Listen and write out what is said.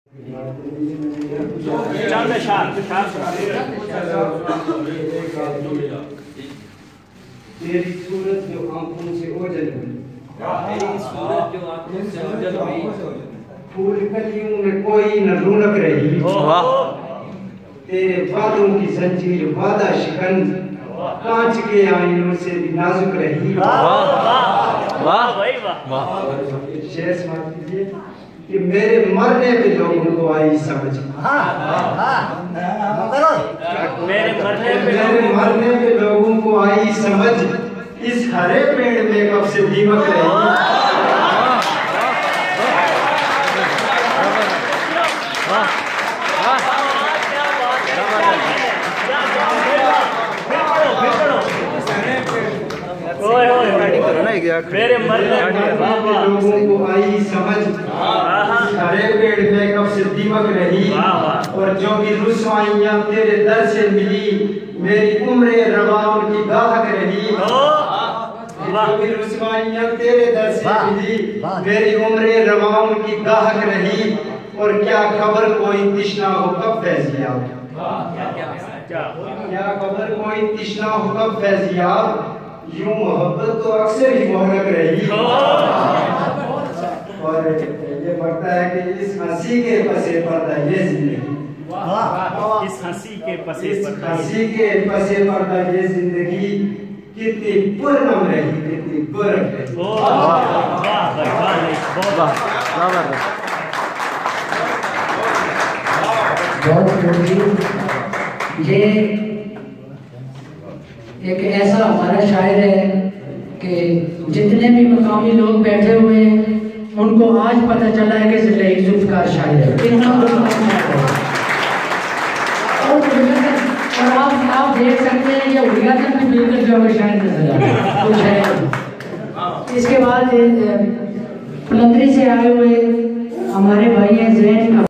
तेरी सूरत जो आंखों से ओझल हुई, फूल कलियों में कोई न रौनक रही। तेरे वादों की जंजीर वादा शिकन, कांच के आईनों से भी नाजुक रही। शेर समाप्त कीजिए कि मेरे मरने पे लोगों को आई समझ। मेरे मरने पे लोगों को आई समझ, इस हरे पेड़ में कब से दीमक रही। मेरे मरने लोगों को आई समझ, हरे पेड़ में कब से दीमक रही। और जो भी रुसवाइयां तेरे दर से मिली, मेरी उम्र रवा उनकी गाहक रही। जो भी रुसवाइयां तेरे दर से मिली, मेरी उम्र रवा उनकी गाहक रही। और क्या खबर कोई तिश्ना हो कब फैजियाब, क्या खबर कोई तिश्ना हो कब फैजियाब, यूं मोहब्बत तो अक्सर ही मोहरक रही। और ये बढ़ता है कि इस हंसी के पसे पर्दा ये जिंदगी, इस हंसी के पसे पर्दा ये जिंदगी कितनी पुरनम रही, कितनी पुरन रही। ये एक ऐसा हमारा शायर है कि जितने भी मकामी लोग बैठे हुए हैं उनको आज पता चला है कि लईक जुल्फिकार शायर है। और आप देख सकते हैं ये उड़िया तक भी बिल्कुल जो शायर नजर आ रहा है कुछ है। इसके बाद पलंदरी से आए हुए हमारे भाई हैं जैन